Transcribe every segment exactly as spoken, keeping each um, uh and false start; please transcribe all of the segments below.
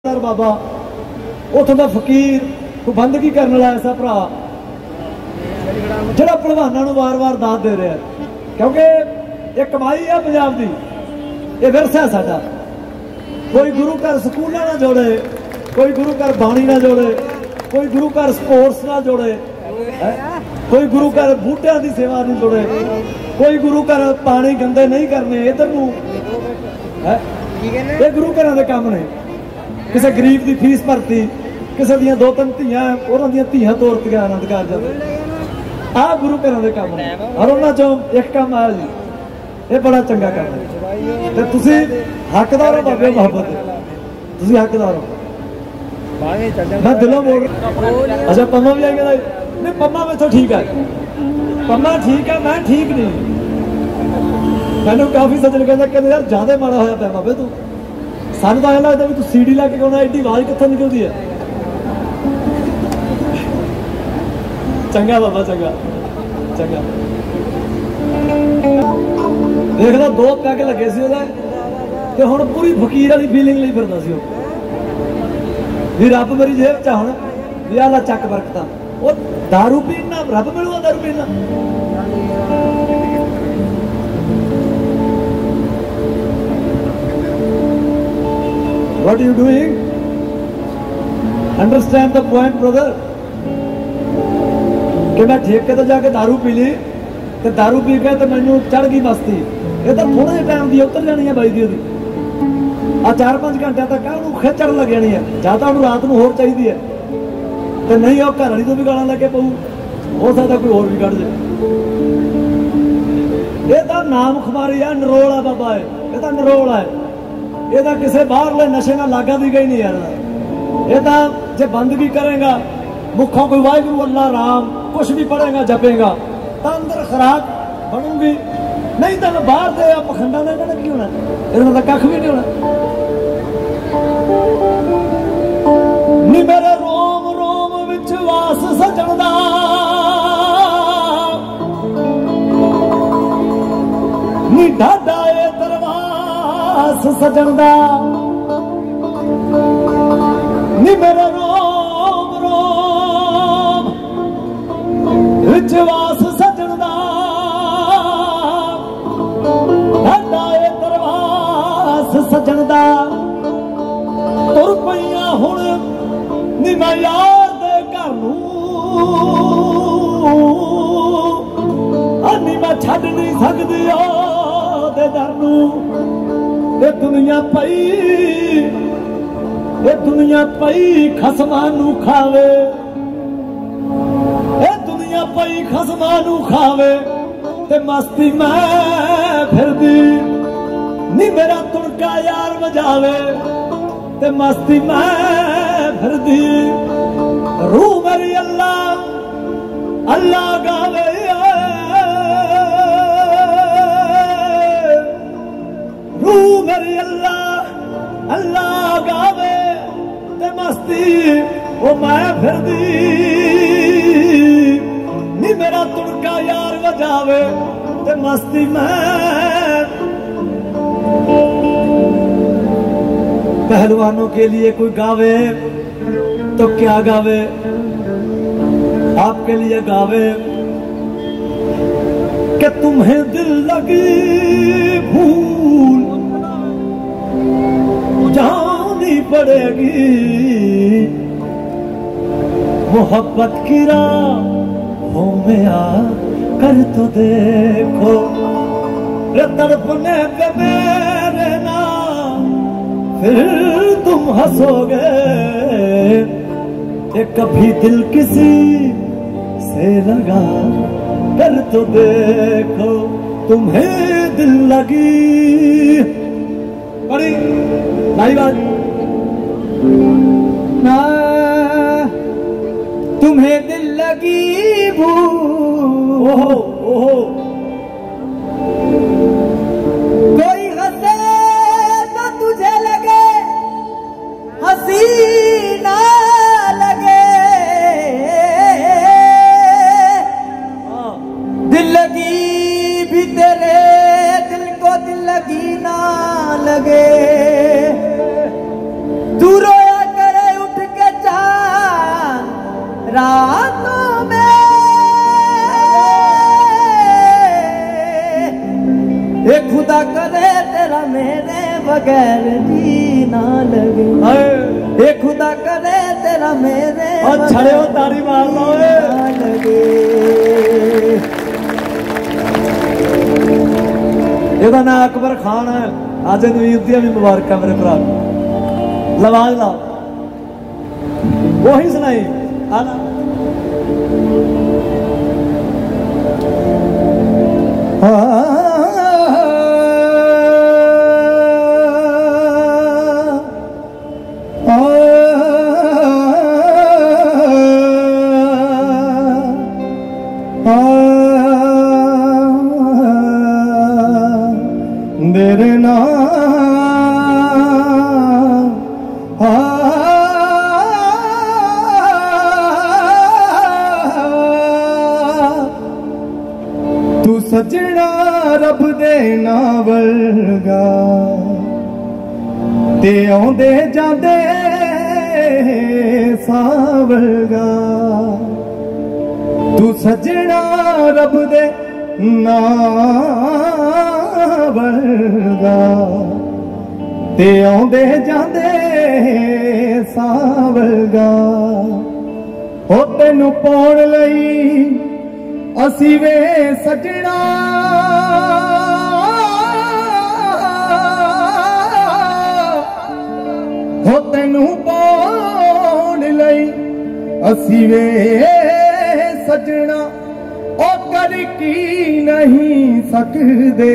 बाबा उथों का फकीर कोई बंदगी करने वाला ऐसा भरा जिहड़ा भलवानां नूं वार वार दाद दे रहा है, क्योंकि ये कमाई है पंजाब दी, ये विरसा है साडा। कोई गुरु घर स्कूलों ना जोड़े, कोई गुरु घर बाणी ना जोड़े, कोई गुरु घर स्पोर्ट्स ना जोड़े, कोई गुरु घर बूटियां की सेवा नहीं जोड़े, कोई गुरु घर पानी गंदे नहीं करने इधर नूं, ये गुरु घर के काम ने। किसी गरीब की फीस भरती, किसी दी दो तीन धियां उन्हां दी धियां तोरतियां आनंद कारज दे, आ गुरु घर के काम ने। और उन्हां चों एक काम आया जी, ये बड़ा चंगा काम है ते तुसीं हकदार हो बाबे मोहब्बत दे, तुसीं हकदार हो। मैं दिलों बोल रहा। अच्छा पम्मा भी आएगा नहीं, पम्मा में तो ठीक है, पम्मा ठीक है, मैं ठीक नहीं। मैंने काफी सज्जन कहते कहते यार ज्यादा माड़ा होया पिया बाबे तू, सानू तो ऐ लगता भी तू सीडी लैके गाउणा, एडी आवाज कित्थों निकलदी है। चंगा बाबा चंगा चंगा। देख लो दो पैग लगे सी ते हुण पूरी फकीर वाली फीलिंग लई फिरदा सी भी रब मेरी जेब च हुण भी आला चक बरकता। वो दारू पीना रब मिलूगा, दारू पीना What are you doing? Understand the point, brother? कि मैं ठेके तो जाके दारू पी ली, तो दारू पी के तो मैनू चढ़ गई मस्ती। ये तो थोड़े जे टाइम दी उतर जानी है बाई दी दी। आ चार पांच घंटे तक उन्होंने खिचड़ लग जानी है, ज्यादा उन्होंने रात को होर चाहिए है, तो नहीं वो घर वाली तो भी गाला लगे पऊ, हो सकता कोई होर भी कढ़ जाए। ये तो नाम खुमारी है, नरोल है बाबा है, ये तो नरोल है, ये तो किसी बाहरले नशे ना लागा दी गई नहीं यार। ये तो जो बंदगी करेगा मुखों कोई वाहिगुरू अल्लाह राम कुछ भी पढ़ेगा जपेगा तो अंदर खुराक बनूंगी, नहीं तो बाहर दे पखंडा ने इन्होंने की होना, इन्होंने तो कख भी नहीं होना। नी मेरे रोम रोम विच वास सजण दा, नी ढाडा ए दरवास सजण दा, नी मेरे रोम रोम विच वास सजण दा, ढाडा ए दरवास सजण दा। तुर पईयां हुण नी मैं यार दे घर नूं, नी मैं छड्ड नहीं सकदी ओहदे दर नूं। ये दुनिया पई, ये दुनिया पई खसमां नूं खावे, ये दुनिया पई खसमां नूं खावे, ते मस्ती मैं फिरदी। नी मेरा तुड़का यार बजावे, ते मस्ती मैं फिरदी। रूह मेरी अल्लाह अल्लाह गावे, रूह मेरी अल्लाह अल्लाह गावे, ते मस्ती वो मैं फिरदी। नी मेरा तुड़का यार बजावे, ते मस्ती मैं। पहलवानों के लिए कोई गावे तो क्या गावे, आपके लिए गावे कि तुम्हें दिल लगी भूल जानी पड़ेगी, मोहब्बत की राहों में आ कर तो देखो, तड़पने पे मेरे नाम फिर तुम हंसोगे, कि कभी दिल किसी से लगा कर तो देखो, तुम्हें दिल लगी। बड़ी भाई बात ना तुम्हें दिल लगी भूल, ओहो ओहो कोई हंसे तो तुझे लगे हसीना लगे, दिल लगी भी तेरे दिल को दिल लगी ना लगे। तू रोया बगैर जी ना लगे। ये खुदा करे तेरा मेरे छड़े हो ताड़ी मार लो ना लगे। ਇਹਦਾ ਨਾਂ ਅਕਬਰ ਖਾਨ ਹੈ। ਅੱਜ ਨੂੰ ਈਦ ਦੀਆਂ ਵੀ ਮੁਬਾਰਕਾਂ ਮੇਰੇ ਭਰਾ। ਲਵਾਜ ਲਾ ਉਹੀ ਸੁਣਾਈ ਆਨਾ तेरे नाम तू सजना रब दे नावलगा ते आउंदे जांदे सावलगा। तू सजना रब दे नावलगा ते आउंदे जांदे सावलगा। हो तैनू पाउण लई असी वे सजना हो तैनू पाउण लई असी वे सजना ओ कर की नहीं सकदे।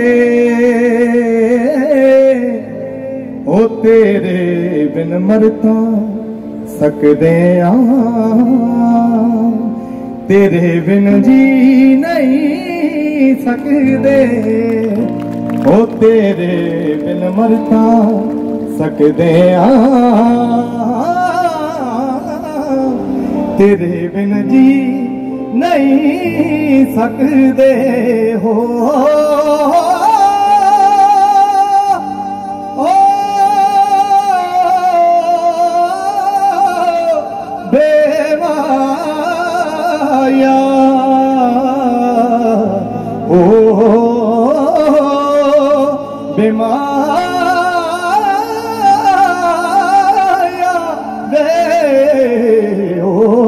ओ तेरे बिन मरता सकदे आ तेरे बिन जी नहीं सकदे। ओ तेरे बिन मरता सकदे आ तेरे बिन जी नहीं सकदे हो। बेवाया ओ बेमाया बे ओ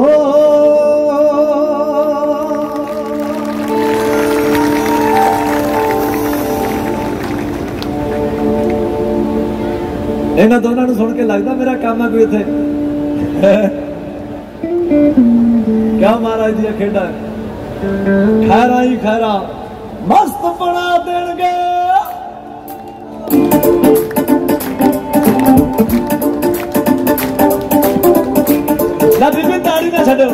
ਇਹਨਾਂ ਦੋਨਾਂ ਨੂੰ ਸੁਣ ਕੇ ਲੱਗਦਾ ਮੇਰਾ ਕੰਮ ਹੈ ਕੋਈ ਇੱਥੇ। ਕਿਆ ਮਹਾਰਾਜ ਦੀਆਂ ਖੇਡਾਂ ਖੈਰਾ ਹੀ ਖੈਰਾ ਮਸਤ ਬਣਾ ਦੇਣਗੇ। ਨਾ ਬੀਬੀ ਤਾੜੀ ਨਾ ਛੱਡੋ।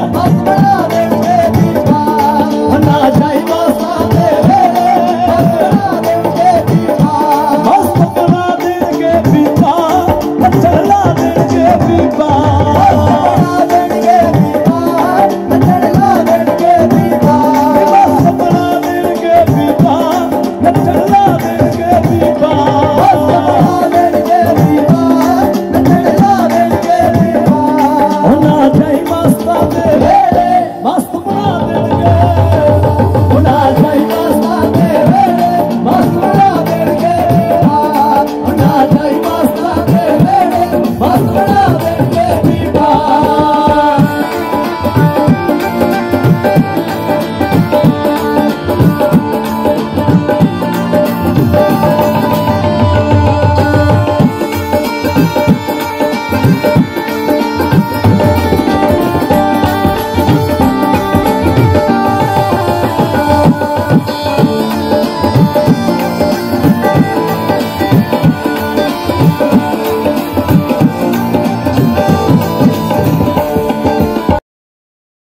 ना जाई